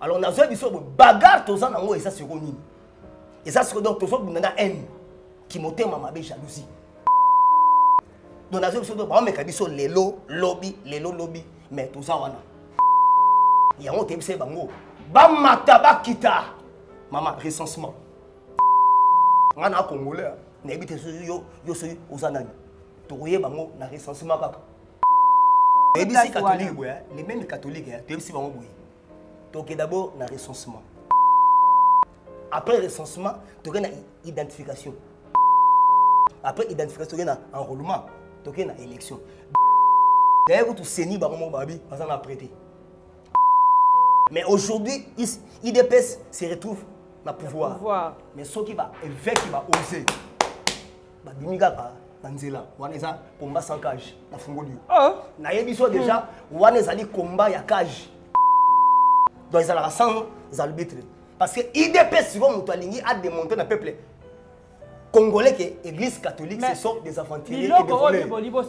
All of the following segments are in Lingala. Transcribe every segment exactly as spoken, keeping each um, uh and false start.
Alors on a besoin de bagarre tous en et ça c'est connu. Et ça c'est donc toujours on a haine qui monte ma mabe jalousie. Donc on a besoin de ba me kabiso lelo lobby lelo lobby mais tout ça wana. Il y a on te bise bango. Ba mata ba kita. Maman recensement. On a congolais na ebite yo yo so ozanani. To koye bango na recensement kaka. Les catholiques, les mêmes catholiques, tu es bon. Donc d'abord, la recensement. Après recensement, tu as une identification. Après identification, tu as un enrôlement. Tu as une élection. D'ailleurs, tu sais ni baron babi, parce qu'on a prêté. Mais aujourd'hui, I D P S se retrouve dans le pouvoir. pouvoir. Mais ce qui va, évêque qui va oser. Bah, Bimigaka. Nanzela, waneza combat sans cage, na fungoli. Oh. Na yebiso déjà, waneza li combat ya cage. Donc ils allaient sans arbitre. Parce que I D P S souvent mutualingi a démontré dans le peuple congolais que l'église catholique ce sont des aventuriers et des voleurs.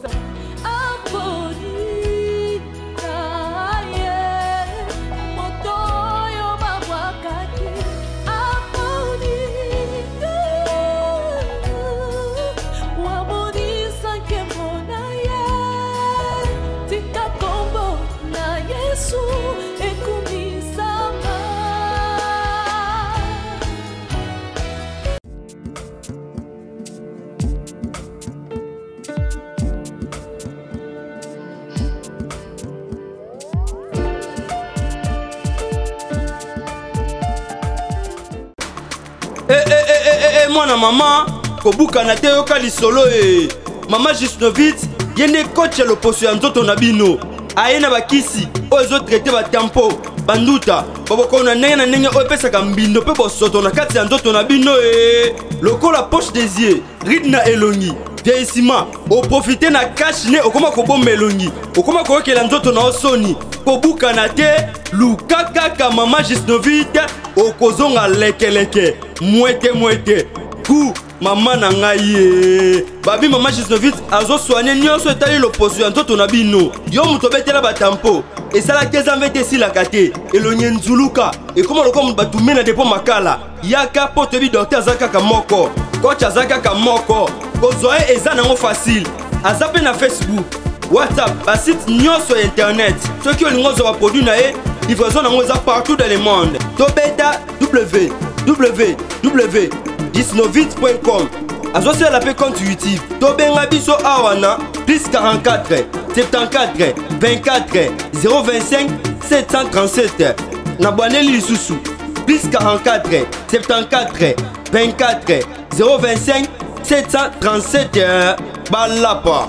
Mwana mama kobuka na te yoka lisolo e mama Jusnovitz yende coach ya loposo ya nzoto na bino aye na bakisi oyo ezo traité ba tempo banduta baboko na ndenge na ndenge oyo pesaka mbindo pe bosoto na kati ya nzoto na bino e lokola poche des yeux ride na elongi vieillissement oprofite na cash ne okoma kobomba elongi okoma koyokela nzoto na osoni kobuka na te luka kaka mama Jusnovitz okozonga lekeleke mwete mwete ku mama na ngai babi mama Jusnovitz azo soigner nyonso etali loposo ya nzoto na bino yo muto betela batampo esala keza mvete silaka te elonye nzuluka ekoma lokoma batume na depo makala yaka po toyebi docteur aza kaka moko coach aza kaka moko kozwa ye eza nango facile aza mpe na Facebook WhatsApp basite nyonso ya internet soki olingi ozwa baproduit na ye livraison nango eza partout dans le monde tobeta w w w jusnovitz point com azosala mpe compte YouTube tobenga biso awa na plus quarante-quatre soixante-quatorze vingt-quatre zéro vingt-cinq sept cent trente-sept na bwaneli lisusu plus quarante-quatre soixante-quatorze vingt-quatre zéro vingt-cinq sept cent trente-sept balapa.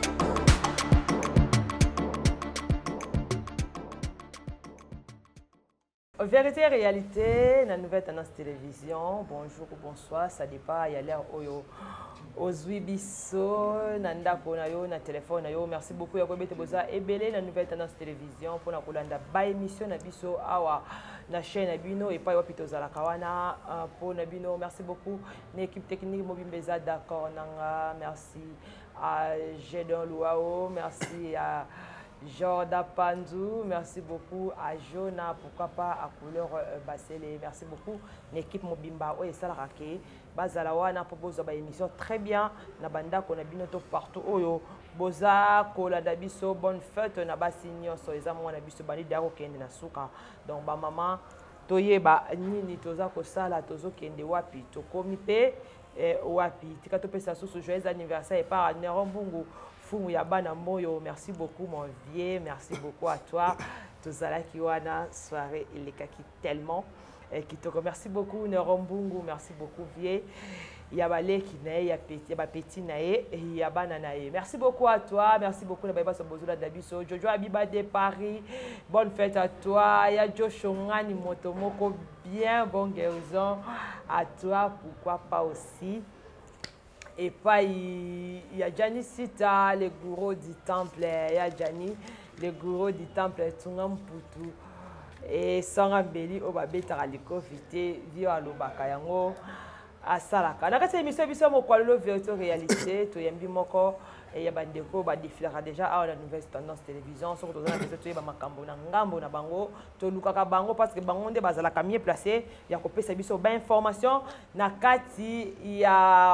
Vérité et réalité, la nouvelle tendance télévision. Bonjour ou bonsoir, ça dépend. Il y a l'air oyo ozuibiso, nanda konayo, na téléphone yo. Merci beaucoup. Yakobe Teboza ebele la nouvelle tendance télévision pour na kolanda ba émission na biso awa na chaîne Abino et pas wapito za kawana pour na bino. Merci beaucoup. L'équipe technique Mobimbeza d'accord nanga. Merci à Jedon Louao, merci à Jorda Panzou, merci beaucoup à Jonah, pourquoi pas à couleur euh, Basselé, merci beaucoup l'équipe Mobimba et Salarake, Bazalawana propose une émission très bien, Nabanda qu'on a binoto partout, Oyo, Boza, Kola Dabiso, bonne fête, Nabasigno, so les amours Nabiso Bani Daro Kende Nasuka, donc ba maman, Toye ba Nini Toza Kosala, Tozo Kende Wapi, Tokomipe, Wapi, Tikatope Sassou, joyeux anniversaire et par Nerombungu. Yabana Moyo, merci beaucoup mon vieux, merci beaucoup à toi. Tozala Kiwana, soirée il est kaki tellement. Qui te remercie beaucoup, Nerombungu, merci beaucoup vieux. Yabale Kinae, Yaba Petit Nae, Yabana Nae. Merci beaucoup à toi, merci beaucoup Nababa Sobozola Dabiso, Jojo Abiba de Paris, bonne fête à toi. Ya Joshongani Motomoko, bien bon guérison à toi, pourquoi pas aussi. Et pas il y a Jani Sita, le gourou du temple, il y a Jani, le gourou du temple, Tungam Putu, et Sangambeli, Obabeta Aliko, Vite, Vio Alobakayango, asalaka na kati ya émission biso mokwalolo vérité réalité toyembi moko ya bandeko badefilaka déjà awa na nouvelle tendance télévision soki toza na besoin toyeba makambo na ngambo na bango tolukaka bango parce que bango nde bazalaka mieux placé ya kopesa biso bainformation na kati ya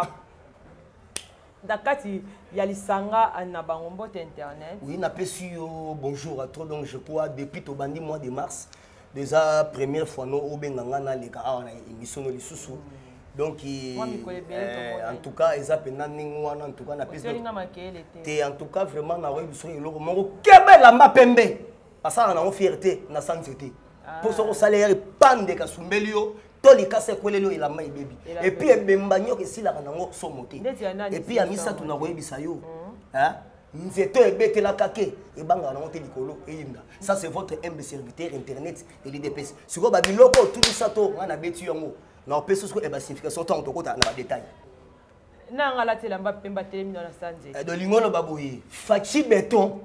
na kati ya lisanga na bango mbote internet. Oui, napesi yo bonjour à toi. Donc je crois depuis tobandi mois de mars déjà première fois no obenganga na leka awa na émission no lisusu. Donc euh, en tout cas ils appellent en tout cas na pesi en tout cas vraiment na ouais biso eloko moko kebe la mapembe parce que na on fierté na santé pour son salaire pande ka sumbelio to li kase kwelelo ila mai baby et puis ebembanyo ke sila kanango somote et puis amisa tuna koyebisa yo hein nzeto ebetela kake ebanga na monte likolo eyinda ça c'est votre humble serviteur internet de l'I D P S siko ba biloko tout ça to ngana beti yango na peso ko eba signification to kota na détail na ngala tela mbapemba telemino na sanje de lingolo baboyi fachi beton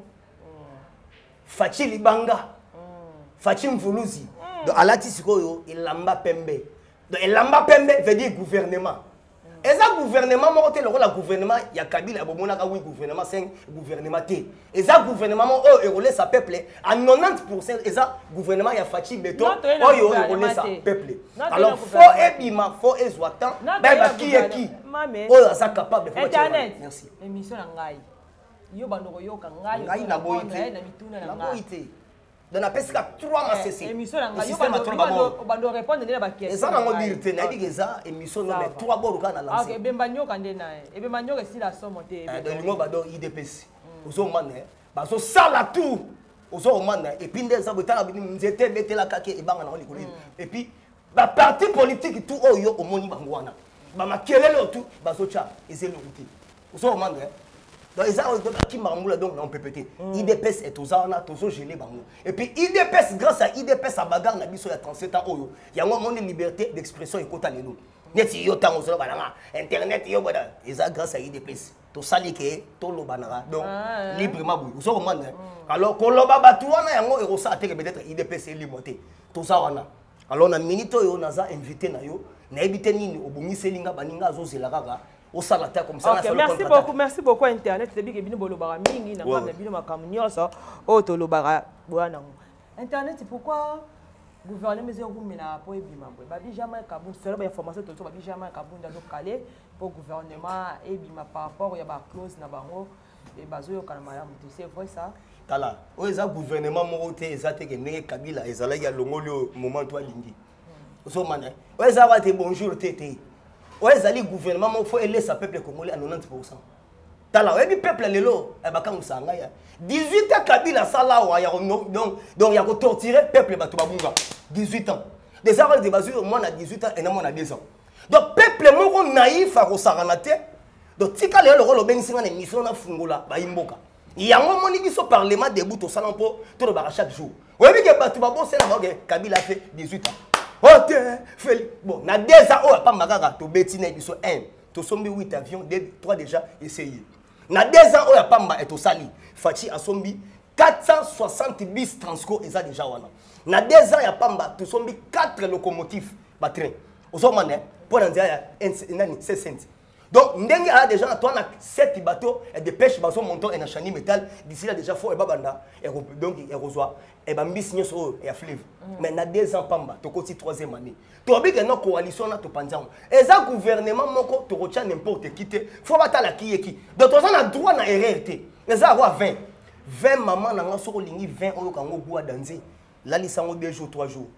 fachi libanga fachi mvuluzi donc alati sikoyo ilamba pembe donc ilamba pembe veut dire gouvernement et ça gouvernement mo te le gouvernement ya Kabila bomona ka oui gouvernement cinq gouvernement T et ça gouvernement oh erolé sa peuple à quatre-vingt-dix pour cent et ça gouvernement ya fachi beton oh yo erolé sa peuple alors faut ebima faut ezwatan ba ba ki ki oh ça capable de faire internet merci émission na ngai yo bandoko yo ka ngai ngai na boité na mituna na ngai dans la pesca trois mois c'est émission na ngai yo bando bando répondre na ba question et ça na ngo dirite na dit que ça émission no mais trois bords ka na lancer ah okay bemba nyoka ndena e bemba nyoka si la somme te de lingo bado I D P S ozo mane ba so sala tout ozo mane et puis ndeza botala bini nzete betela kake e banga na likolo et puis ba parti politique tout oyo omoni bango wana ba makelelo tout ba so cha ezelo uti ozo mane donc ils ont qui marmoula donc on peut péter I D P S est aux arna toujours gelé bango et puis I D P S grâce à I D P S à bagarre na biso ya trente-sept ans oyo ya ngo mon liberté d'expression et kota lelo neti yo tango so balanga internet yo boda ils ont grâce à I D P S to sali ke to lo banara donc librement bou so comment alors ko lo baba tu wana yango ero sa te peut-être I D P S est limoté to ça wana alors na minute yo naza invité na yo na ebité nini obungiselinga baninga azozela kaka au salaire comme ça. Okay, merci beaucoup, merci beaucoup Internet. C'est bien que bino bolobara mingi na ngam na bino makamnyo so o to lobara bwana. Internet c'est pourquoi gouvernement mesure kumela po ebima boy. Ba bi jamais kabun c'est la information to ba bi jamais kabun dans calé pour gouvernement ebima par rapport ya ba clause na bango et bazo yo kana malamu c'est vrai ça. Tala, o eza gouvernement moko te eza te ke ndenge Kabila ezala ya longolo moment to alingi. So mané. O eza ba te bonjour tété. Ouais, les gouvernement, il faut laisser le peuple congolais à quatre-vingt-dix pour cent. Tala, ouais, le peuple est là, et bah quand on s'en aille, dix-huit ans Kabila ça là, donc donc il y a que torturer le peuple batu babunga. dix-huit ans. Des arrêts de base, moi on a dix-huit ans et non on a deux ans. Donc peuple moko naïf à Rosaranate. Donc si quand le rôle ben singa émission na fungola ba imboka. Il y a un moment qui sont parlement debout au salon pour tout le bar chaque jour. Ouais, mais que batu babo c'est là, OK, Kabila fait dix-huit ans. Ok, bon, na deux ans, oh, pas magaga, to beti na biso un, to sombi huit avions, deux, trois déjà essayé. Na deux ans, oh, pas mba et to sali, Fachi a sombi quatre cent soixante bis transco et ça déjà wana. Na deux ans, ya pas mba, to sombi quatre locomotives, ba train. Ozo mané, pour en dire, un, c'est cent. Donc, ndenge a déjà, toi, na sept bateaux et des pêches, bateaux montant et na chani métal, d'ici là déjà, faut et babanda, et donc, et reçoit. Et ben business so et fleuve mais na deux ans pamba to côté troisième année to bi que notre coalition na to panzang et ça gouvernement moko to retient n'importe qui te faut batala qui et qui donc on a droit na erreur te mais ça avoir vingt vingt maman na ngaso ko lingi vingt oyo kango gua danzi la lisango deux jours trois jours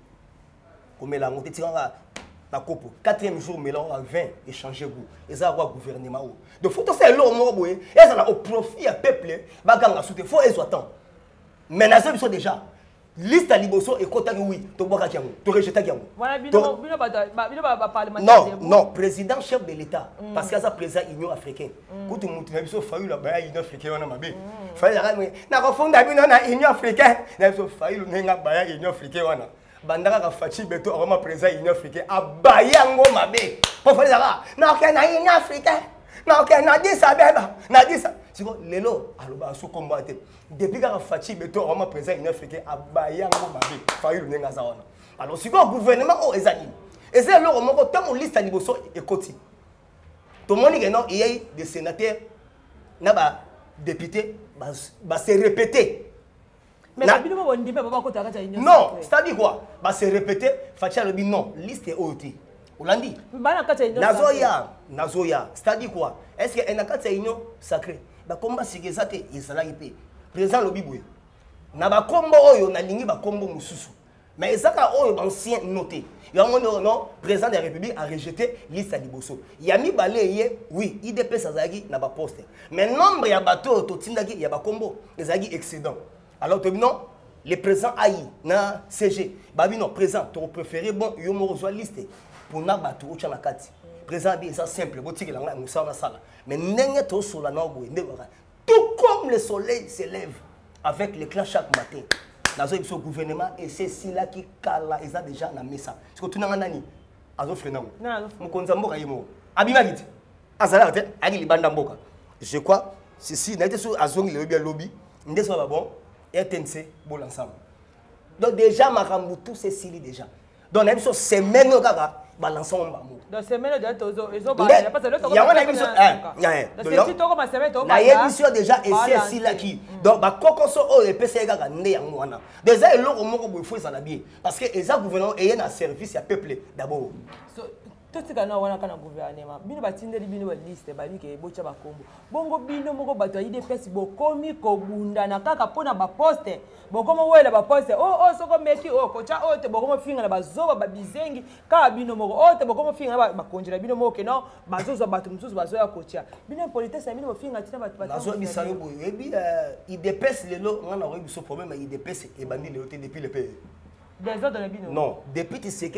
comme la monte tiranga na kopo quatrième jour mais là on a vingt échanger goût et ça avoir gouvernement donc faut to c'est l'homme moko boye et ça na au profit à peuple ba ganga soute faut les attendre mais na ça déjà liste à liboso et kota oui to boka kiango to rejeta kiango voilà bino bino ba bino ba non parlementaire non président chef de l'état parce que ça président union africaine kutu mutu na biso fayu la ba union africaine wana mabe fayu la na ko fonda bino na union africaine na biso fayu nenga ba union africaine wana bandaka ka fachi beto vraiment président union africaine abayango mabe pour fayu la na ka na union africaine na ka na disa beba na disa siko lelo aloba so combattre depuis que Fachi beto vraiment président in Afrique abayango mabe fayu nenga za wana alors siko gouvernement o ezali Et c'est alors moko tant on liste à liboso et koti. Tout le monde dit non, il y a des sénateurs, na ba députés, bah c'est répété. Mais Na... non, c'est-à-dire quoi? Bah c'est répété, Fatia le dit non, liste est O T. Olandi. Nazoya, Nazoya, c'est-à-dire quoi? Est-ce que en a union sacrée? Bah combat sigezate, il sera ipé. Président le biboué. Na ba combo oyo na lingi ba combo mususu. Mais ezaka oyo ancien noté. Il y a un non, président de la République a rejeté liste à Liboso. Il y a mis balayé, oui, I D P Sazagi n'a pas posté. Mais nombre y a bateau Totindagi, il y a pas combo, les agi excédent. Alors non, les présents A I, na C G, babi non, présent, ton préféré bon, yo mo reçoit liste pour na bateau au chanakati. Présent bien ça simple, boutique la moussa na sala. Mais n'engue to sur la nobo, tout comme le soleil se lève avec l'éclat chaque matin. Dans le gouvernement, et c'est là qui cala, ils ont déjà dans messa. Parce que tout le monde a dit, Azo Frenamo. Mon konzambo ayemo. Abimagit. Azala tête, agi libanda mboka. Je crois, ceci n'a été sur Azong le bien lobby, n'était pas bon, et T N C bon ensemble. Donc déjà Marambu tout c'est sili déjà. Donc la émission semaine gaga balançons mbambo. Donc semaine de tozo, ils ont pas parce que l'autre il y a une émission hein, donc c'est comme semaine to la émission déjà et c'est si là qui donc ba kokoso o le P C gaga ne yango wana. Déjà eloko moko bo faut ça la bien parce que eza gouvernement et un service ya peuple d'abord. Tout ce qu'on a wana kana gouvernement bino batindeli bino ba liste ba bike bocha ba kombo bongo bino moko bato I D P S bo komi ko bunda na kaka pona ba poste bo komo wela ba poste oh oh soko meki oh kocha oh te bo komo finga na bazoba ba bizengi ka bino moko oh te bo komo finga ba ba konjira bino moko no bazozo bato msusu bazoya kocha bino politesse bino bo finga tina bato bato bazo bisayo bo ebi I D P S lelo ngana ko biso problème I D P S e bandi le depuis le pays. Des autres dans le bino. Non, depuis tu sais que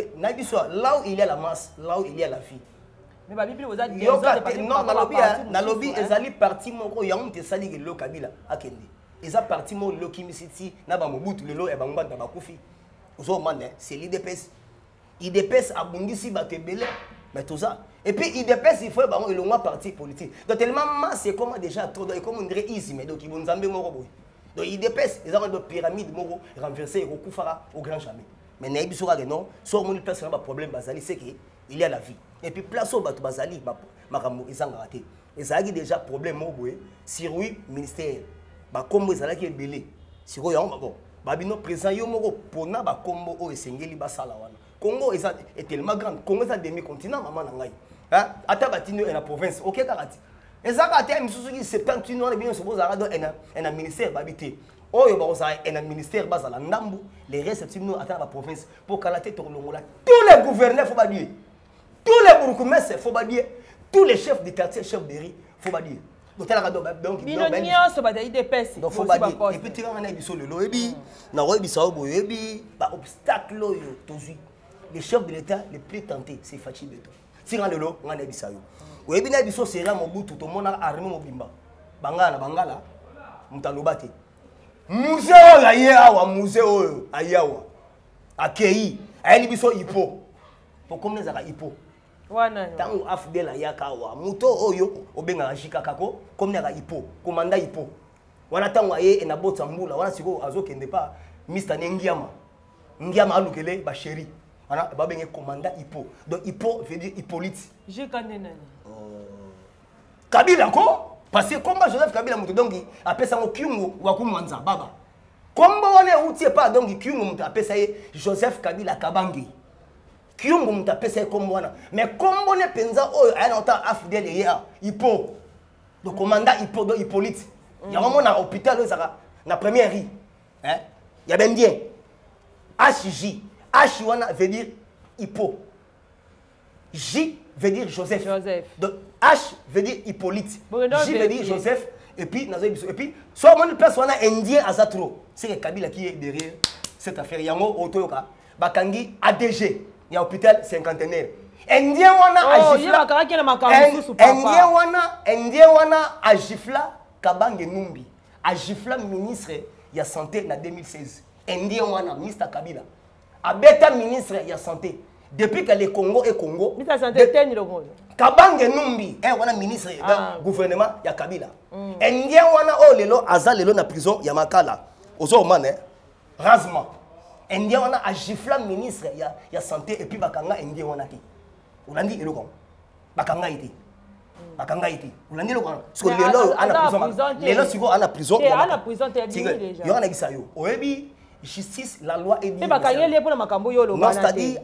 là où il y a la masse, là où il y a la fille. Mais ma Bible vous a dit non, dans lobby, dans lobby, ils allaient partir mon gros, il y a un qui s'allie le Kabila à Kendi. Ils ont parti mon lo Kimi City, n'a pas mon bout le lo et bamba dans ma koufi. Vous avez c'est l'I D P S. I D P S a bondi si batte belé, mais tout ça. Et puis I D P S il faut bah il a un parti politique. Donc tellement masse c'est comme déjà trop comme on dirait ici mais donc ils vont zamber mon robot. Donc il dépasse, ils ont une pyramide moro renversée au Koufara au grand jamais. Mais Naïbi Soura non, soit mon personne a problème Bazali c'est qu'il y a la vie. Et puis place au Batou Bazali, Marambo, ils ont raté. Et ça a déjà problème au bout, sur oui ministère, bah comme ils ont qui est belé, sur oui on bon, Babino présent yo moro pour na ba combo au Sengeli basala wana. Congo est tellement grand, Congo est un demi-continent maman nangai. Hein, Atabatino est la province, OK Karati. Et ça, quand tu as septante ans, bien sûr, un ministère d'habiter. Oh, il y a un ministère bas à la Ndambu, les réceptions à la province pour qu'à la tête de l'Ongola. Tous les gouverneurs, il faut pas dire. Tous les bourgmestres, il faut pas dire. Tous les chefs de quartier, chefs de riz, il faut pas dire. Donc, il y a donc il y a des dépenses. Donc, il faut pas dire. Et puis, tu as un épisode de l'Oebi, obstacle, les chefs de l'État les plus tentés, c'est Fachi Beto. Si on a le lot, on a des bisayo. Oui, bien sûr, biso sera mon bout tout le monde a armé mon bimba. Bangala, bangala, mutalobate. Musée ayawa, musée ayawa. Akei, ayeli biso ipo. Pour comme les ara ipo. Wana. Tangu afdel ayakawa, muto oyo obenga ashika kako, comme les ipo, commanda ipo. Wana tangu aye ena bota mbula, wana siko azokende pa Mister Nengiama. Ngiama alukele ba chéri. Wana ba benga commanda ipo. Donc ipo veut dire Hippolyte. J'ai connais nani. Kabila ko parce que comme Joseph Kabila mutu donc appelle ça Kyungu wakumwanza baba. Comme on outil pas donc Kyungu mutu appelle ça Joseph Kabila Kabangi. Kyungu mutu appelle ça comme wana. Mais comme on est penza oh a longtemps afidèle hier Hippo. Donc commandant Hippo donc Hippolyte. Il y a vraiment un hôpital ça na première rue. Hein? Il y a bien bien. H J H wana veut dire Hippo. J veut dire Joseph. Joseph. Donc H veut dire Hippolyte. J veut dire Joseph. Et puis, et puis, soit mon personne indien à Zatro. C'est le Kabila qui est derrière cette affaire. Yango Otoyoka. Bakangi A D G. Il y a un hôpital cinquantenaire. Indien wana a gifla. Indien wana, Indien wana a gifla Kabange Numbi. A gifla ministre il y a santé en deux mille seize. Indien wana ministre Kabila. A beta ministre il y a santé. Depuis que le Congo est Congo, Kabange Numbi, un ministre du gouvernement, il y a Kabila. Indien wana oh lelo aza lelo na prison ya makala. Ozo man Razma. indien on a gifla ministre il y a il y a santé et puis bakanga indien on a qui on a dit le con bakanga été bakanga été on a dit le con parce que les lois à la prison les lois siko à la prison à la prison t'es bien déjà il y en a qui ça yo oyebi justice la loi est dit bakanga les pour makambo yo lo non c'est-à-dire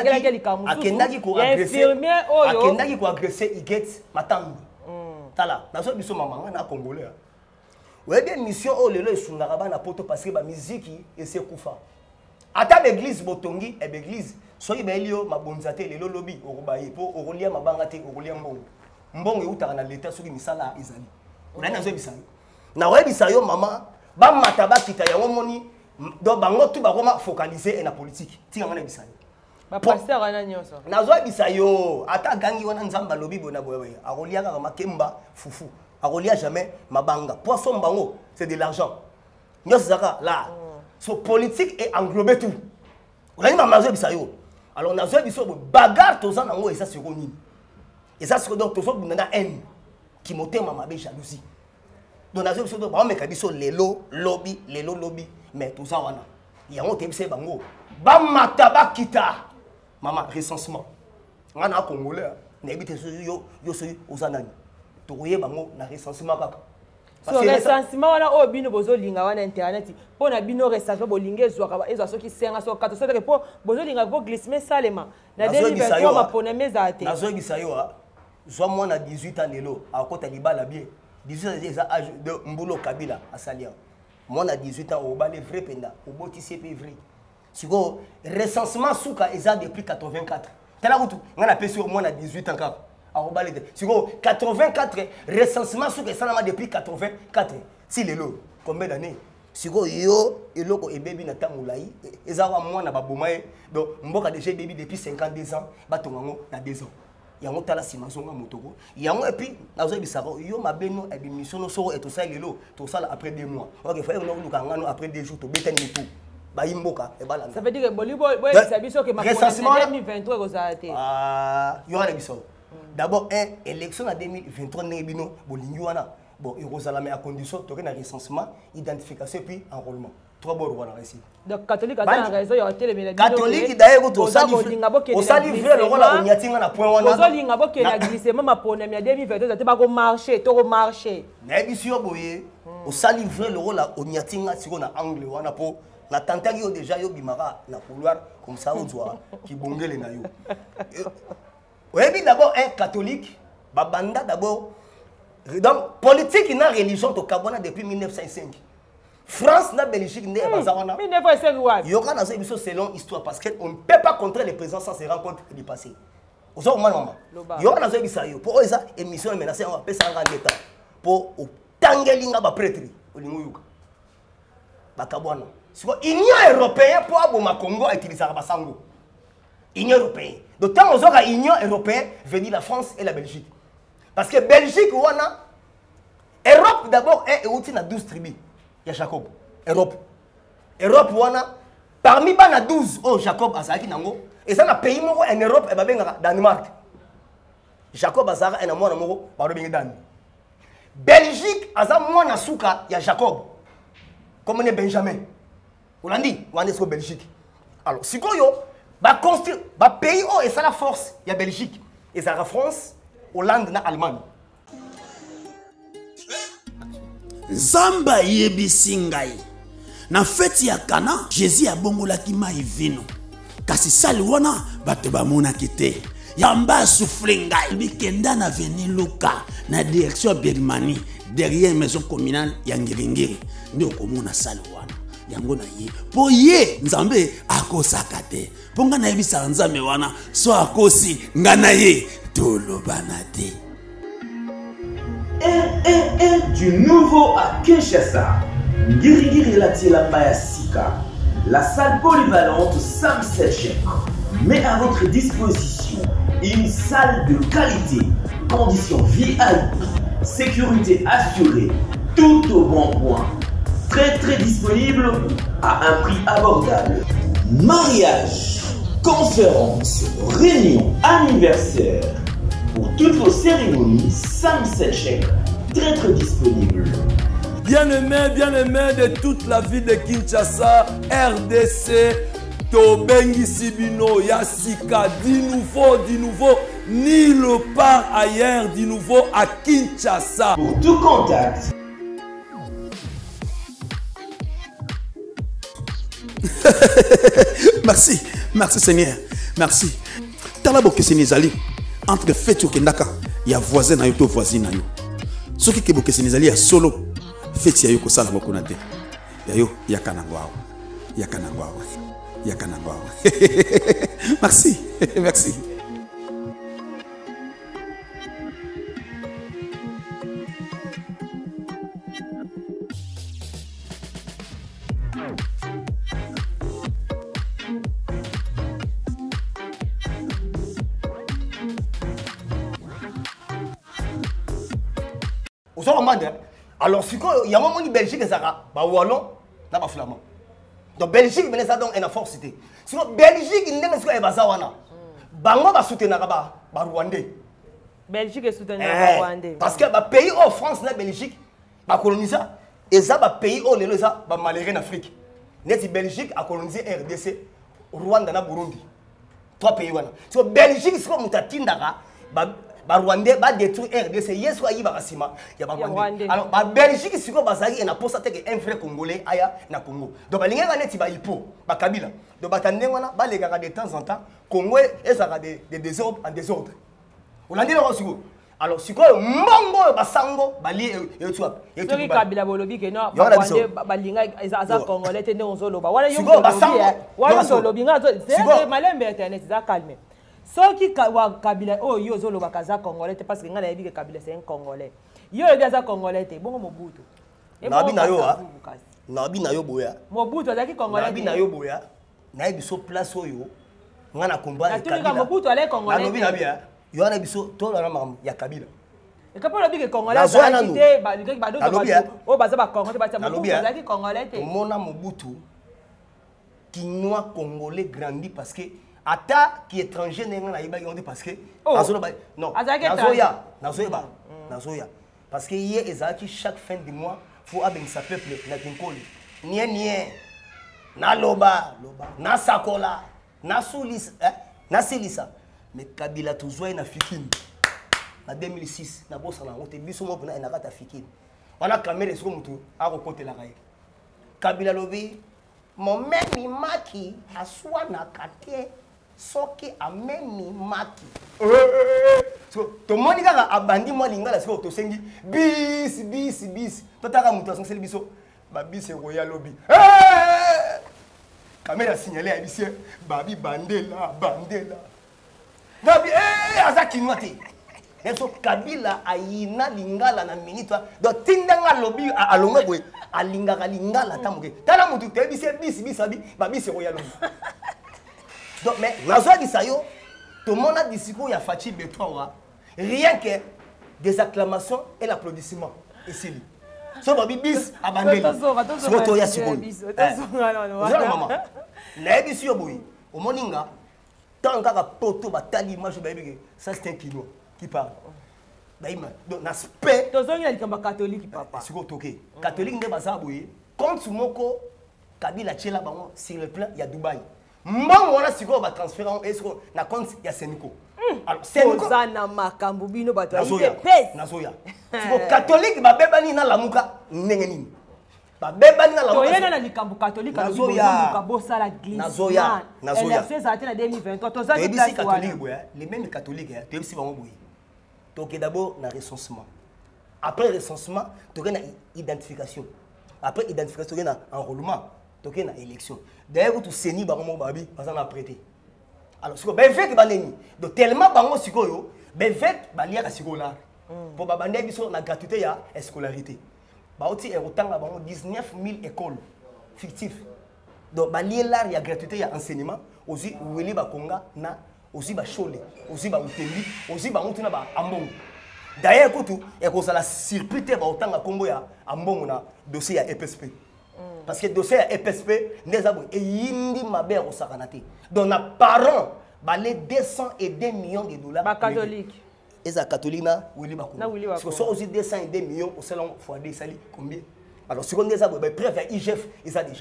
akendaki ko agresser akendaki ko agresser iget matangu tala nazo biso mama na congolais oyebi mission o lelo esungaka bana poto parce que ba musique et c'est kufa ata l'église botongi et l'église soki baelio mabonzate lelo lobi okubaye po okulia mabanga te okulia mbongo mbongo eutaka na leta soki misala ezali ona nazo bisayo na oyebisa yo mama ba mata bakita yango moni do bango tu bakoma focaliser na politique tika ngana bisayo ba pasteur ana nyonso nazo bisayo ata gangi wana nzamba lobi bona boye akolia kaka makemba fufu akolia jamais mabanga poisson bango c'est de l'argent nyonso zaka là so politique est englobé tout. On a dit maman bisayo. Alors on a dit biso bagarre tous en ango et ça c'est connu. Et ça c'est donc tous on a haine qui monte maman be jalousie. Donc on a dit biso donc on met biso lelo lobby lelo lobby mais tout ça wana. Il y a on tebse bango. Ba mataba kita. Maman recensement. On a congolais na ebite yo yo so ozanani. To koye bango na recensement kaka. So recensement wana o bino bozo linga wana internet po na bino recensement bolinga ezwaka ezwa soki senga so kato c'est que po bozo linga po glisser salema na deux mille vingt-trois mapona meza te nazo gisayo zwa mwana dix-huit ans lelo akota libala bien dix-huit ans eza âge de mbulo kabila asalia mwana dix-huit ans obale vrai penda oboti C P vrai siko recensement suka eza depuis quatre-vingt-quatre tala kutu ngana pesi au mwana dix-huit ans kaka Siko quatre-vingt-quatre recensement sur que depuis quatre-vingt-quatre. Si les lots, combien d'années? Siko yo et loko et baby na tamulaï. Et ça va moi na babomae. Donc mboka déjà baby depuis cinquante-deux ans. Batongango na deux ans. Yango tala simasonga motoko. Yango et puis nazo bisako yo mabeno et mission no soro et tout ça les lots. Tout ça après deux mois. OK, faut no lukangano après deux jours to betani tout. Baimboka et bala. Ça veut dire que bolibo boy ça biso que ma deux mille vingt-trois rozate. Ah, yo ala biso. D'abord, une élection en deux mille vingt-trois, bon, il y a à condition de recensement, identification puis enrôlement. Trois bords voilà ici. Donc catholique a raison, il y a télé catholique d'ailleurs au sali au sali vrai le rôle à Onyatinga na point wana. Au sali ngabo ke na glissement ma pona mi deux mille vingt-deux te ba ko marcher, to ko marcher. Na bisio boye, au sali vrai le rôle à Onyatinga siko na angle wana po na tantaki yo déjà yo bimara na couloir comme ça on doit qui bongele na yo. Oui, d'abord, un catholique, Babanda d'abord. Donc, politique et religion au Cabana depuis mille neuf cent cinq. France, la Belgique, n'est pas ça. mille neuf cent cinq, il y aura dans cette selon l'histoire parce qu'on ne peut pas contrer les présences sans se rendre compte du passé. Vous savez, maman, il y aura dans cette émission, pour eux, émission est menacée, on va faire ça en état. Pour Tangelinga, ba prêtre, au Limouyuka. Bakabwana. L'Union européenne pour Aboma Congo a utilisé la Basango. Union européenne. Donc, tant qu'on a l'Union européenne, veut dire la France et la Belgique. Parce que Belgique, on a. Europe d'abord est outil dans douze tribus. Il y a Jacob. Europe. Europe, on a. Parmi les douze, oh, Jacob Azaki Nango. Et ça, le pays en Europe, c'est le Danemark. Jacob Azara est un mois par le Dan. Belgique, Azam Moana Souka, il y a Jacob. Comme on est Benjamin. On l'a dit, on est Belgique. Alors, si vous bah construire bah pays oh et ça la force il y a Belgique et ça la France Hollande na Allemagne Zamba yebisi ngai na feti ya Kana Jésus abongolaki mai vino kasi sali wana bato bamonaki te yamba souffle ngai bikenda na veni Luka na direction Birmanie derrière maison communale ya Ngiringiri ndio komona sali wana yango na ye po ye nzambe akosaka te po nga na yebisa nzambe wana so akosi nga na ye tolobana te. un un un du nouveau à Kinshasa. Ngirigiri Latiela Maya Sika, la salle polyvalente Sam Setchek met à votre disposition une salle de qualité, conditions V I P, sécurité assurée, tout au bon point. Très très disponible à un prix abordable. Mariage, conférence, réunion, anniversaire. Pour toutes vos cérémonies, Sam Setchek, très très disponible. Bien-aimés, bien-aimés de toute la ville de Kinshasa, R D C, Tobengi Sibino, Yassika, di nouveau, di nouveau, nulle part ailleurs, di nouveau à Kinshasa. Pour tout contact, Merci, merci Seigneur, merci. Talabo que Sénézali, entre fête au Kendaka, il y a voisin na yo to voisine na yo. Ce qui est que Sénézali ya solo, fête ya yo ko sala boko na te. Ya yo ya kanangwao. Ya kanangwao. Ya kanangwao. Merci, merci. Alors, si il y a un moment où Belgique est à Wallon, n'a pas flamand. Donc, Belgique, il y a une force. Sinon, Belgique, il y a une force. Bango va soutenir les Rwandais. Belgique est soutenu les Rwandais. Parce que le pays où France et Belgique a colonisé, et ça, le pays où les gens sont malheureux en Afrique. La Belgique a colonisé R D C, Rwanda et Burundi. Trois pays. Si Belgique, c'est comme Tindara, les Rwandais va détruire R D C. Yes, il y a des Rwandais. Alors, la Belgique, c'est comme ça, il y a un vrai Congolais na Congo. Donc, il y a un Hippo, la Kabila. Donc, il y a de temps en temps, Congo est des désordres en désordre. Vous l'avez dit, alors, si quoi, Mongo, Basango, Bali et tout. Et tout. Kabila Bolobi, que non, Rwandais, Balinga, Aza Congolais, Tene Onzoloba. Voilà, il y a Basango. Voilà, Zolobi, c'est malin, mais Internet, c'est calme. Ceux qui Kabila, oh, yo Zoloba, Kaza Congolais, parce que nous avons dit que Kabila c'est un Congolais. Yo, il y a un Congolais, bon, Mobutu. Nabi na yo, Nabi na yo boya. Mobutu, c'est qui Congolais? Nabi na yo boya. Nabi biso place oyo. Ngana combat Kabila. Mobutu allait Congolais. Nabi nabi ya. Yo na biso to na mam ya Kabila. Et quand on dit que Congolais, c'est quitté, bah le bah d'autres oh bah ça va Congolais, bah ça Mobutu, c'est qui Congolais? Mona Mobutu Kinois Congolais grandi parce que ata qui étranger n'enga na iba yonde parce que azolo ba non nazoya nazoya nazoya parce que hier ezaki chaque fin du mois faut abensa peuple na kinkoli nie nie na loba loba na sakola na sulis eh na silisa mais Kabila tozwa na fikini na deux mille six na bossa na ngote biso mo na na kata fikini wana kamera siko mutu akokotela kai Kabila lobi mon memi maki aswa na kate soki amemi maki so to moni kaka abandi mo lingala siko to sengi bis bis bis to taka mutu asongeli biso ba bis royal lobby caméra signalé à bisie babi bandela bandela nabi eh azaki nwate eso Kabila ayina lingala na minute donc tindanga lobby alonga boy alingaka lingala tamuke tala mutu te bisie bis bis abi ba bis royal lobby. Donc, mais, tout le monde a dit qu'il y a Fachi Betroa, rien que des acclamations et l'applaudissement. Et c'est lui. So, babi bis, abandonné. C'est votre toya sur lui. Voilà, maman. La bis sur lui. Au moninga, tant qu'à poto, batali, moi je vais ça c'est un kilo qui parle. Donc, l'aspect. Tu as dit catholique, papa. C'est quoi, toqué? Catholique, n'est pas ça, oui. Quand tu m'as Kabila Tchela, sur le plan, il y a Dubaï. Moi, on a si quoi va transférer na compte ya Seniko. Alors Seniko ça na makambu bino bato ya pes. Nazoya. Siko catholique ba bebani na lamuka nengeni. Ba bebani na lamuka. To yena na likambu catholique na likambu bossa la glisse. Nazoya. Nazoya. Elle a fait ça en deux mille vingt-trois. To ça qui est catholique boya, les mêmes catholiques hein, tu sais bango boya. Donc d'abord na recensement. Après recensement, tu as une identification. Après identification, tu as un enrôlement. Donc il y a une élection. D'ailleurs, tu sais ni baromo babi parce qu'on a prêté. Alors, ce que ben fait que baneni. Donc tellement bango sikoyo, ben fait balia ka sikola. Pour babande biso na gratuité ya scolarité. Ba oti e autant la bango dix-neuf mille écoles fictives. Donc balia là il y a gratuité ya enseignement, aussi weli ba konga na aussi ba chole, aussi ba utembi, aussi ba mutuna ba ambongo. D'ailleurs, écoute, et qu'on la surpris ba autant la Congo ya ambongo na dossier ya E P S P. Parce que le dossier E P S P, nous avons yindi mabe au saranate. Donc, nos parents, les deux cent deux millions de dollars. Les catholiques. Et les catholiques, oui, parce que soit aussi deux cent deux millions au salon fois des sali combien? Alors, si on est prêt à I G F, ils ont déjà.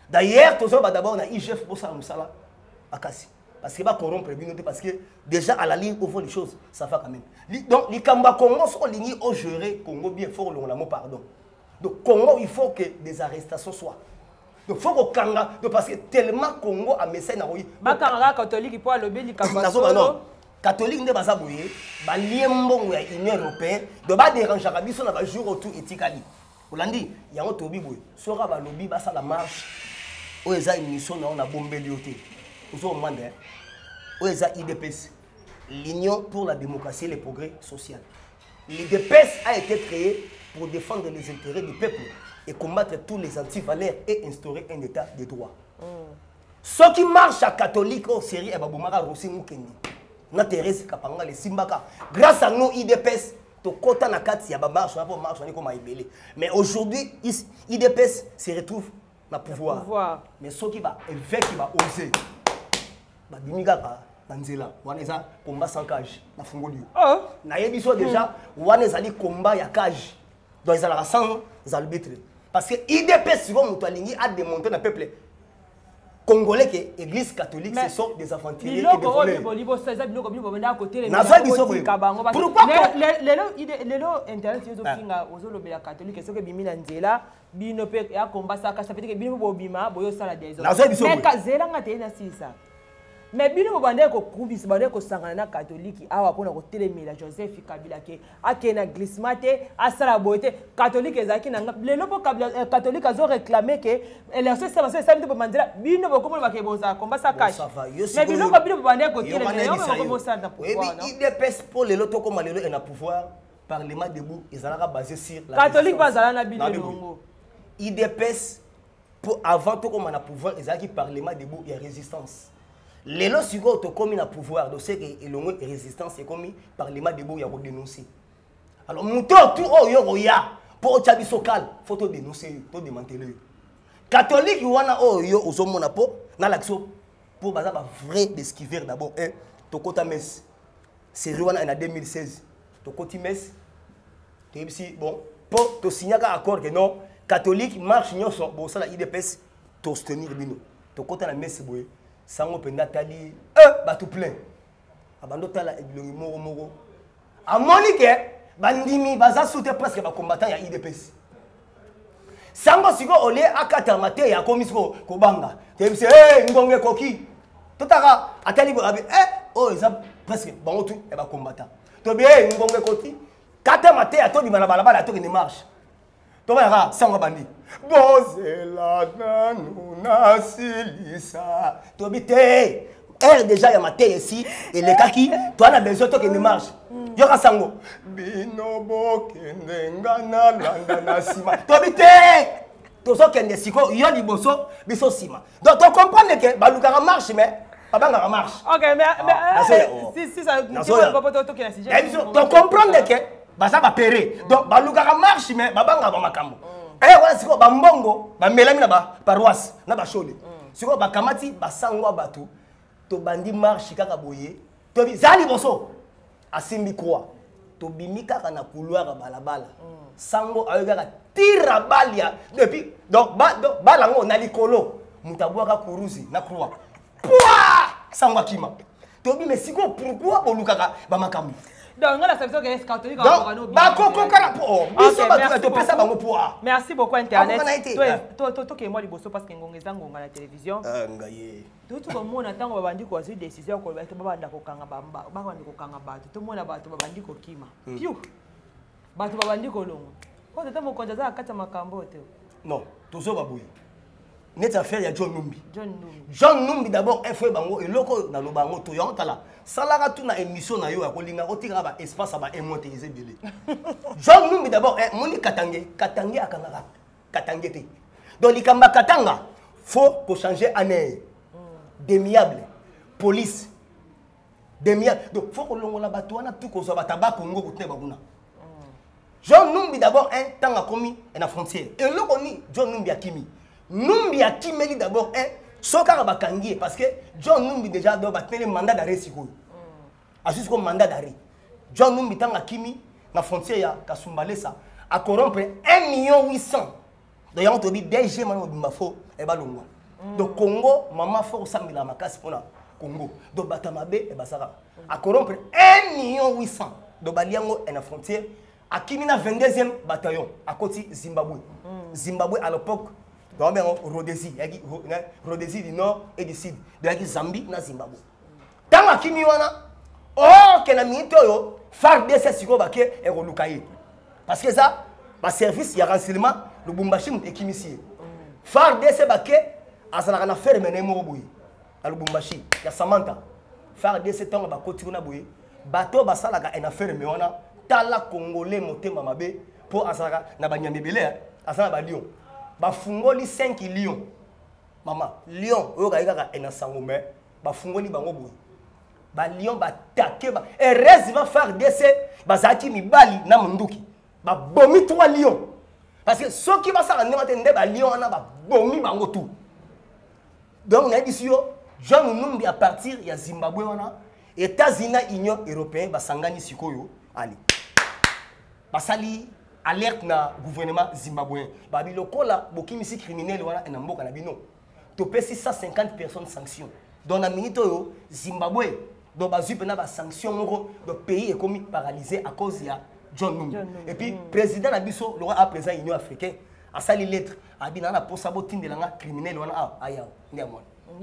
D'ailleurs, tout ça, d'abord, on a I G F pour ça, Moussala, à Kassi. Parce qu'il va corrompre les minutes, parce que déjà à la ligne, au fond, les choses, ça va quand même. Donc, les Kamba Congo sont lignés au gérer Congo bien fort, le mot pardon. Donc, Congo, il faut que des arrestations soient. Donc, il faut qu'on Kanga, parce que tellement Congo a message na oui. Ba Kanga catholique, il faut aller le Kamba. Non, catholique ne va pas bouiller. Ba liembo ya Union européenne, de ba déranger la biso na ba jour autour etikali. Olandi, ya ngo tobi bouye. Sora ba lobby ba ça la marche. O eza émission na on a bombé lioté. Vous avez demandé, où est l'I D P S, l'Union pour la démocratie et le progrès social. L'I D P S a été créée pour défendre les intérêts du peuple et combattre tous les antivaleurs et instaurer un état de droit. Mm. Ceux qui marchent à catholique au série et babumara rosi mukendi. Na Thérèse Kapanga les Simbaka. Grâce à nous I D P S, to kota na kati ya ba marche na po marche on est comme ibele. Mais aujourd'hui I D P S se retrouve na pouvoir. pouvoir. Mais ceux qui va évêque qui va oser. Bah dimigaka banzela wana eza combat sans cage na fungoli oh na yebiso déjà wana ezali combat ya cage donc ezala sans arbitre parce que I D P S comme mutualingi a démontré na peuple congolais que église catholique ce sont des aventuriers et des voleurs. Pourquoi lelo internet yezo finga ozolobela catholique soki bimi na nzela bino pe ya combat ça ça fait que bino bobima boyo sala des autres mais kazela ngate na sisa. Mais bino bobande ko kubis bande ko sangana na catholique awa pona ko telemela Joseph Kabila ke akena glissmate asala boite catholique ezaki na lelo po catholique azo réclamer que élection ça va se samedi po mandela bino bokomo ba ke boza combat ça cache mais bino ko bino bobande ko telemela yo ko boza na pouvoir non il dépêche pour lelo to comme lelo et na pouvoir parlement debout ezalaka basé sur la catholique bazala na bino longo il dépêche pour avant to comme na pouvoir ezalaki parlement debout et résistance. Les lois sur le commis na pouvoir, donc c'est que l'on résistance est commis par les mains de bout, il y a dénoncer. Alors, mouton tout oh yo ya pour tchabi sokal, faut te dénoncer, faut démanteler. Catholique ou wana oh yo ozo mona po na l'action pour baza ba vrai d'esquiver d'abord un to kota mes. C'est wana en deux mille seize. To koti mes. Tu ici bon pour to signer un accord que non catholique marche nyonso bon ça la I D P S to soutenir bino. To kota na mes boye. Sango penda tali euh ba tout plein abando tala ebilongi moro moro amoni ke bandimi baza soute presque ba combattant ya I D P S sango siko ole akata mate ya komisko ko banga tebise eh ngonge koki totaka atali bo abi eh oh eza presque bango tout e ba combattant to bien ngonge koki kata mate ya to di bala bala to ni marche to ba sango bandi bozela nanu silisa to bite er déjà ya maté ici et les kaki toi na besoin to que ne marche yo ka sango bino bokende ngana landa na sima to bite to so kende siko yo liboso biso sima donc tu comprends que baluka marche mais babanga marche OK mais si si ça tu peux to que na sujet tu comprends que basa ba péré donc baluka marche mais babanga ba makambo. Eh ouais, c'est quoi bambongo, ba melami na ba paroisse, na ba chole. C'est quoi ba kamati ba sangwa bato, to bandi marche kaka boye, to bi zali boso. Asimbi croix. To bimi kaka na couloir balabala. Sango ayega tira balia depuis donc ba donc balango na likolo, mutabwa ka kuruzi na croix. Pouah! Sangwa kima. To bi mais siko pourquoi bolukaka ba makambo. Donc, on a l'impression que les catholiques ont merci beaucoup, Internet. Toi, toi, toi, moi, les parce que on a la télévision. Tout le monde attend qu'on va dire quoi, c'est une décision qu'on va être baba ndakokanga bamba, baba ndakokanga bato. Tout le monde a bato baba ndiko kima. Piu. Bato baba ndiko longo. Quand tu t'as konjaza akata makambo te. Non, tout ça babouye. Net affaire ya John Numbi. John Numbi. John Numbi d'abord un frère bango et loko na lobango to yon tala. Salara tout na émission na yo ya kolinga otika ba espace ba émontériser belé. John Numbi d'abord un moni katangé, katangé akangaka. Katangé te. Donc likamba katanga faut pour changer année. Démiable. Police. Démiable. Donc faut que longo la bato wana tout ko so bataba Congo ko teba kuna. John Numbi d'abord un temps a commis en frontière. Et loko ni John Numbi akimi. Numbi a Kimeli d'abord un soka bakangi parce que John Numbi déjà doit battre le mandat d'arrêt siko. A jusqu'au mandat d'arrêt. John Numbi tanga Kimi na frontière ya Kasumbalesa a corrompre un million huit cents. D'ailleurs on te dit D G mano bimafo e ba longwa. Donc Congo, maman faut samedi la makasi pour Congo. Donc Batamabe et Basara. À corrompre un million huit cents de Baliango et la frontière. À Kimina vingt-deuxième bataillon à côté Zimbabwe. Zimbabwe à l'époque, dans le Rhodésie, Rhodésie du nord et du sud. De la Zambie na Zimbabwe. Tant à Kimiwana, oh que la minute yo, F A R D C siko baké et Rolukaye. Parce que ça, le service, il y a renseignement, le Bumbashim et Kimisi. F A R D C baké, à ça n'a fait mener Moroboui. À le Bumbashi, il y a Samantha. F A R D C tant que côté na boui, bateau basala ga en affaire mais on a tala congolais monté mamabe pour asara na banyambe belé, asara ba Lyon. Ba fungoli cinq lions. Maman, Lyon, oyo ga ga en sangomé, ba fungoli bango boui. Ba Lyon ba taqué ba et reste va F A R D C, ba zaki mibali na munduki. Ba bomi trois lions. Parce que ceux qui va ça en demande ba lions na ba bomi bango tout. Donc on a dit sur Jean Numbi à partir il y a Zimbabwe wana États-Unis Union européenne ba sangani sikoyo ali. Ba sali alerte na gouvernement zimbabwéen. Ba biloko la bokimisi criminel wana na mboka na bino. To pesi cent cinquante personnes sanctions. Dans la minute yo Zimbabwe donc ba zupe na ba sanction moko le pays est commis paralysé à cause ya John Numbi. Et puis mm. président na biso le roi à présent Union africaine a sali lettre a bina na pour saboter de la criminel wana a ayao ndiamona.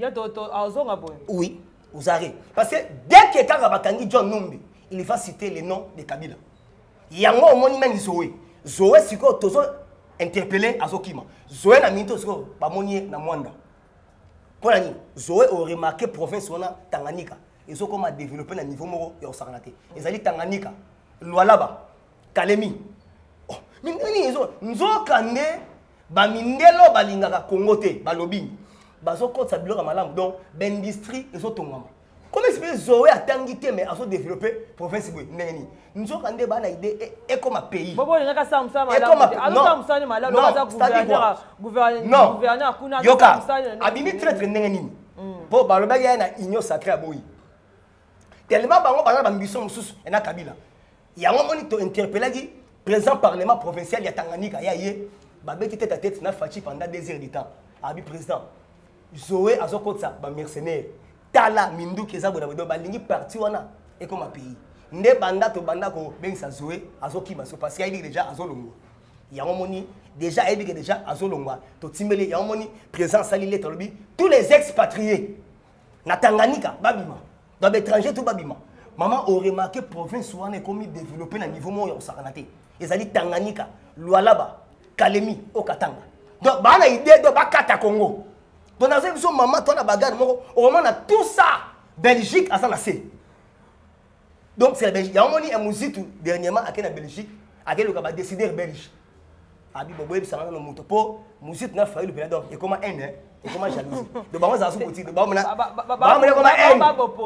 Oui, vous avez. Parce que dès que quand Bakangi John Numbi, il va citer les noms de Kabila. Il y a un moment même Zoé. Zoé, c'est quoi? Tous interpellé à Zokima. Zoé n'a mis tout ce que Bamonier n'a Mwanda. Pour la nuit, Zoé a remarqué province wana Tanganyika. Ils ont comment développé le niveau moro et au Saranate. Ils ont dit Tanganyika, Lualaba, Kalemi. Oh, mais ils ont nous ont kandé Bamindelo Balingaka Congote, Balobi. Bazo compte sa biloko malam donc l'industrie et autres maman. Comment expliquer Zoé a tangité mais a développé province boy neni. Nous avons kandé bana idée et comme un pays. Bobo les ngaka samsa malam. Alors samsa ni malam lokaza gouverneur gouverneur gouverneur kuna samsa. Abimi très très neni. Pour baloba ya na union sacrée à boy. Tellement bango bana bambiso mususu na Kabila. Ya mo monito interpeller qui président parlement provincial ya Tanganyika ya yé babeki tête à tête na fachi pendant deux heures de temps. Abi président Zoé a son compte ça, ba mercenaire. Tala mindu keza boda boda balingi parti wana et comme un pays. Nde banda to banda ko ben sa Zoé a son ki maso parce qu'il dit déjà a son longo. Il y a un moni déjà il dit déjà a son longo. To timbele il y a un moni présent sali lettre lobi tous les expatriés na Tanganyika babima. Dans l'étranger tout babima. Maman aurait remarqué province wana comme développer na niveau mo ya Saranate. Ils allaient Tanganyika, Lualaba, Kalemi au Katanga. Donc bana idée de bakata Congo. Donc, dans cette maman, toi, la bagarre, au moment où tout ça, Belgique a ça laissé. Donc, c'est la Belgique. Il y a un moment où musique dernièrement, à la Belgique, à quel a décidé belge. Abi Bobo, ça va dans le motopo, musique n'a pas eu le pédale. Et comment haine, et comment jalousie. Donc, on va se dire, bah, on a comment haine.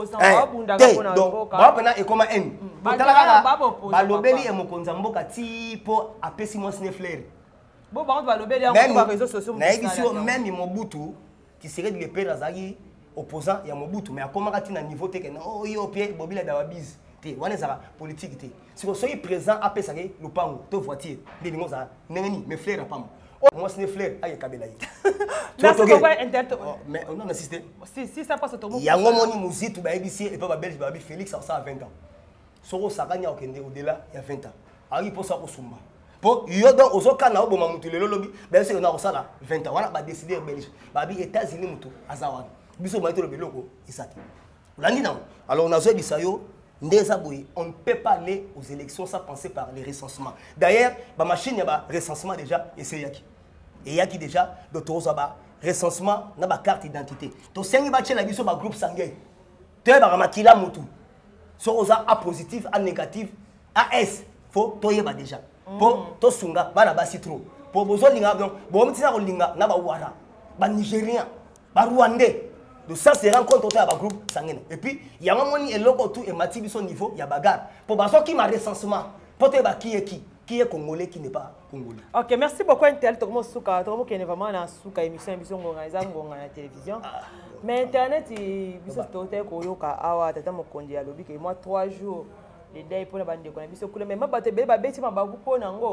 Donc, bah, on a et comment haine. Bah, l'obéli est mon consambo kati pour apaiser mon sneffler. Bon, bah, on va l'obéli en réseaux sociaux. Même Mobutu, qui serait le père Azali opposant il y a Mobutu mais à comment tu na niveau te que oh yo pied bobila da bise te wana za politique te si vous soyez présent après ça le pango to voiture les ningo za nengeni mes frères pam moi c'est mes frères ay Kabila yi merci beaucoup internet mais on a assisté si si ça passe au ya ngomoni muzitu ba ibisi et pas ba belge ba bi Félix ça a vingt ans soko sakanya okende au-delà il y a vingt ans ari pour ça ko sumba pour yo donc ozoka na oboma mutu lelo lobi ben c'est na osala vingt ans wana ba décider belge ba bi États-Unis mutu azawa biso maito le beloko isati landi na alors on a zo bisayo ndeza boy on ne peut pas aller aux élections sans penser par les recensements d'ailleurs ba machine ya ba recensement déjà essayaki et yaki déjà docteur Zaba recensement na ba carte d'identité to sengi ba tchela biso ba groupe sanguin te ba makila mutu so oza A positif A négatif A S faut toyeba déjà pour to sunga bana basi trop pour besoin linga donc bon mtina ko linga na ba wara ba nigérien ba rwandais de ça se rencontre autour ba groupe sanguin et puis il y a un moment et loko tout et matibi son niveau il y a bagarre pour baso qui ma recensement pour te ba qui est qui qui est congolais qui n'est pas congolais. OK, merci beaucoup Intel to mo suka to mo kene vraiment na suka émission émission ngonga eza ngonga na télévision mais internet biso to te ko yoka awa tata mo kondi ya lobi ke moi trois jours les dés pour la bande de biso kule mais ma bato be ba beti ma babu po nango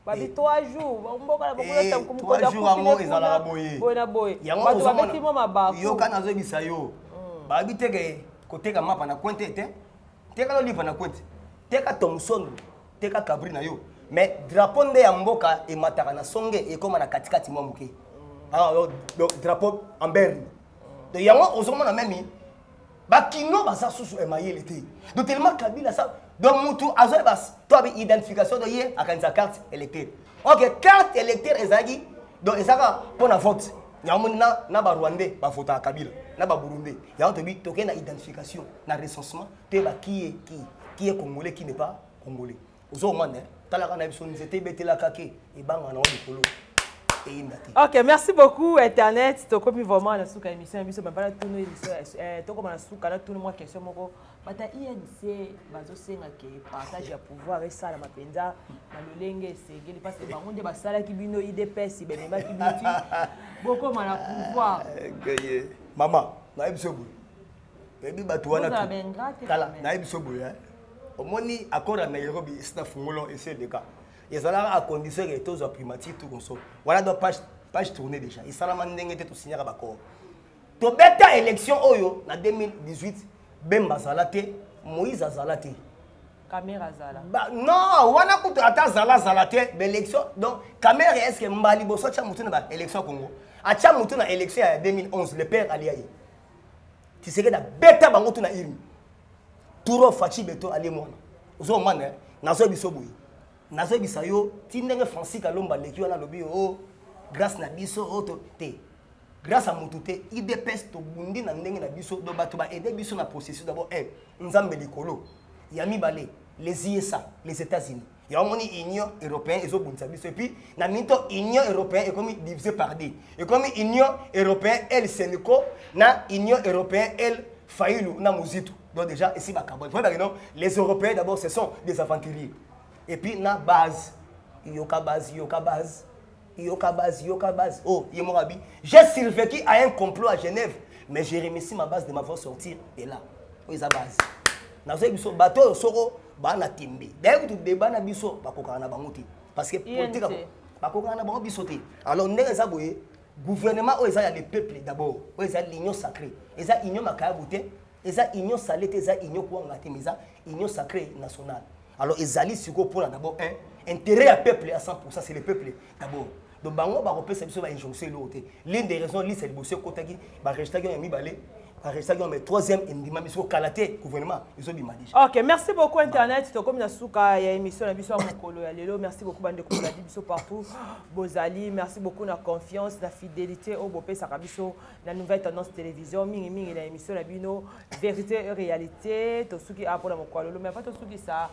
babi trois jours mboka na bango Eh, ta ko trois jours yango ezalaka boye. boye na boye Yango bato ozomona- babeti mo mabaku yo kana azobisa yo babi teke koteka mapa na kwente te teka lo lipa na kwente teka Thomson teka kabri na yo mais drapeau nde ya mboka emataka na songe ekoma na katikati mwa moke ah donc drapeau en berne donc yango ozomona memi bakino baza susu emayele te donc tellement Kabila ça donc mutu azoy bas to abi identification de ye akanisa carte électeur ok carte électeur ezaki donc ezaka pour na vote yango na na ba Rwandais ba vote à Kabila na ba Burundais yango to bi toke na identification na recensement te ba qui est qui qui est congolais qui n'est pas congolais ozo mane talaka na biso nzete betela kake e banga na likolo. Ok, merci beaucoup Internet. Tu as vraiment la souka émission, biso bambala tout nous émission. Eh, tu comme la souka là tout le monde question moko. Bata I N C bazo senga ke partage ya pouvoir et ça la mapenza na lolenge segeli parce que bango nde basala ki bino I D P S be memba ki biti. Boko mala pouvoir. Gaye. Maman, na biso bu. Ebi batu wana. Kala, na biso bu ya. Omoni accord à Nairobi staff ngolo essayer de cas. Et ça là à condition que tous les primatives tout comme ça. Voilà donc page page tournée déjà. Et ça là mandenge te tout signer à d'accord. To beta élection oyo na deux mille dix-huit Bemba Zalate Moïse Zalate. Caméra Zala. Bah non, wana kuto ata Zala Zalate l'élection donc caméra est-ce que Mbali boso cha mutu na élection Congo. A cha mutu na élection en deux mille onze le père Aliaye. Tu sais que na beta bango tu na iri. Turo fachi beto ali mona. Ozo mana na zo biso boyi. Nazo bisa yo tindenge Francis Kalomba leki wana lobi o grâce na biso auto te grâce à mutute I D P S to bundi na ndenge na biso do bato ba aider biso na processus d'abord eh nzambe likolo ya mibale les I S A les États-Unis ya moni Union européenne ezo bundisa biso et puis na minto Union européenne est comme divisé par deux et comme Union européenne elle Sénéco na Union européenne elle Faïlou na Muzitu donc déjà ici ba carbone non les Européens d'abord ce sont des aventuriers. Et puis, na base, yoka base, yoka base, yoka base, yoka base. Oh, Yemorabi, j'ai survécu à un complot à Genève, mais j'ai remercié ma base de m'avoir sorti de là. Oui, c'est la base. Dans ce biso, bateau, soro, bana timbe. D'ailleurs, tout débat na biso, bakokana na bangote. Parce que politique, bakokana na bangote bisote. Alors, n'est-ce pas boye, gouvernement, oh, il y a le peuple d'abord. Oh, il y a l'union sacrée. Il y a l'union makabouté. Il y a l'union salée, il y a l'union kouangate, mais il y a l'union sacrée nationale. Alors, ils allaient sur pour d'abord un intérêt à peuple à cent pour cent, c'est le peuple d'abord. Donc, bango ba repère c'est une injonction l'autre. L'une des raisons, c'est le bossé côté qui ba rejeter qui mi balé, ba rejeter qui mais troisième indima biso kalaté gouvernement, ils ont dit déjà. OK, merci beaucoup Internet. To comme na souka ya émission na biso mokolo ya lelo. Merci beaucoup bande ko la biso partout. Bozali, merci beaucoup na confiance, na fidélité au bopé sakabiso na nouvelle tendance télévision mingi mingi na émission la bino vérité et réalité. To souki a pour la mokolo, mais pas to souki ça.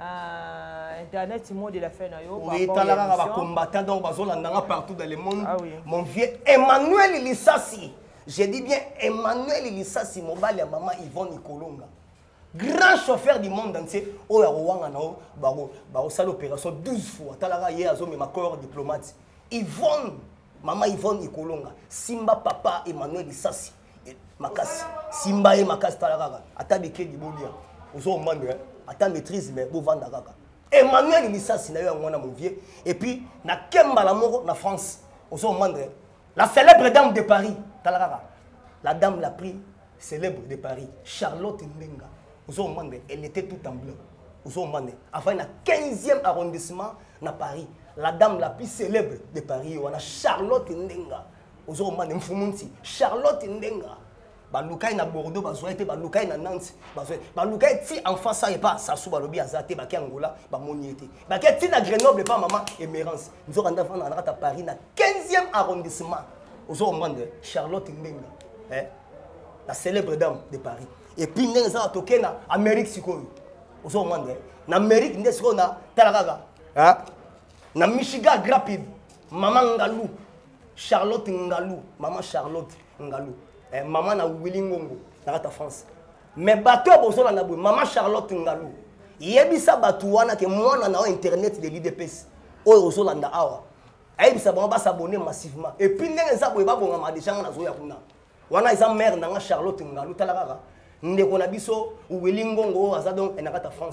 Euh, Internet, monde de la fin. Oui, talaka va combattre donc bazolanda partout dans le monde. Ah, oui. Mon vieux Emmanuel Lissassi. Je dis bien Emmanuel Lissassi, mon bal et maman Yvonne Nikolonga. Grand chauffeur du monde entier. Oh, Rwanda nao baro baro sale opération douze fois. Talaka hier azo ma corps diplomate. Yvonne, maman Yvonne Nikolonga. Simba papa Emmanuel Lissassi. Makasi. Simba et Makasi talaka. Ata beke di bolia. Ozo mande ata maîtrise mais pour vendre kaka. Emmanuel Lissassi na yo ngwana mon vieux et puis na Kemba la moko na France. Ozo mande la célèbre dame de Paris talaka. La dame la plus célèbre de Paris, Charlotte Ndenga. Ozo mande elle était tout en blanc. Ozo mande enfin na quinzième arrondissement na Paris. La dame la plus célèbre de Paris wana Charlotte Ndenga. Ozo mande mfumunti Charlotte Ndenga. Balukai na Bordeaux, bazoete balukai na Nantes, bazoete balukai ti en face ça et pas ça sous balobi azate ba Angola, ba moniete. Ba ti na Grenoble pas maman Émérance. Nous on a fait à Paris na quinzième arrondissement. Aux hommes de Charlotte Ndenga, hein, la célèbre dame de Paris. Et puis nous ça toqué na Amérique sikoyo. Aux hommes de na Amérique ndesiko na talagaga, hein, na Michigan Rapid, maman Ngalou, Charlotte Ngalou, maman Charlotte Ngalou. Eh, maman na Willingongo na ta France mais bateau bozola na boy maman Charlotte Ngalou yebisa batu wana ke mwana na internet de l'I D P S oyo ozolanda awa ayebisa bango ba s'abonner massivement et puis ndenge za boy ba bonga ma déjà na zo ya kuna wana isa mère na Charlotte Ngalou talaka ndeko na biso Willingongo aza donc na ta France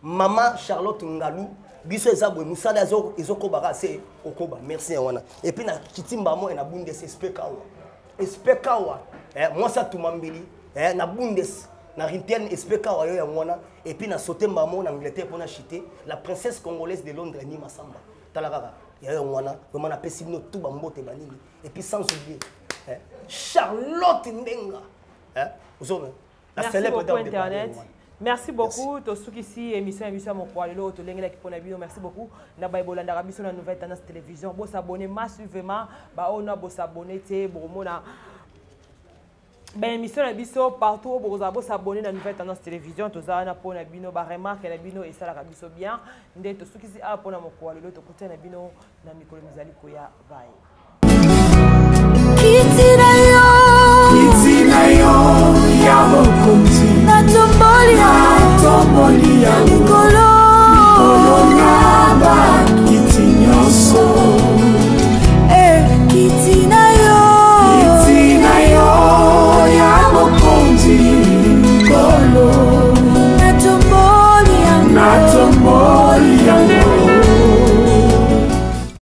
Maman Charlotte Ngalou, biso ezabwe musala ezo ezokobaka se okoba. Merci wana. Et puis na kitimba mo na bundes espekawa. Espekawa. Eh moi ça tumambili. Eh na bundes na rintienne espekawa yo ya mwana et puis na sauté mbamo na Angleterre pour na chiter la princesse congolaise de Londres ni Masamba. Talakaka. Ya yo mwana vraiment na pesi no tout bambote banini. Et puis sans oublier eh Charlotte Ndenga. Eh vous la célèbre dame Internet. Merci beaucoup. Tous ceux qui ici émission émission mon poil l'autre l'engrais qui pona bio. Merci beaucoup. Na ba bolanda rabiso na nouvelle tendance télévision. Bo s'abonner massivement. Ba on a bo s'abonner té bo mona. Ben émission na biso partout bo za bo s'abonner na nouvelle tendance télévision. To za na pona bino ba remarque na bino et ça la rabiso bien. Ndé tous ceux qui ici a pona mon poil l'autre côté na bino na mikolo mizali koya bye. Kitina yo, kitina yo, ya bokonzi. Na tombolia, tombolia, Nikolo, Nikolo naba, kitinyoso, eh, kitina.